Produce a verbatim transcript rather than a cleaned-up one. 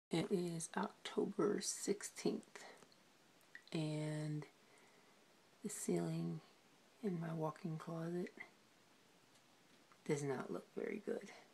It is October sixteenth, and the ceiling in my walk-in closet does not look very good.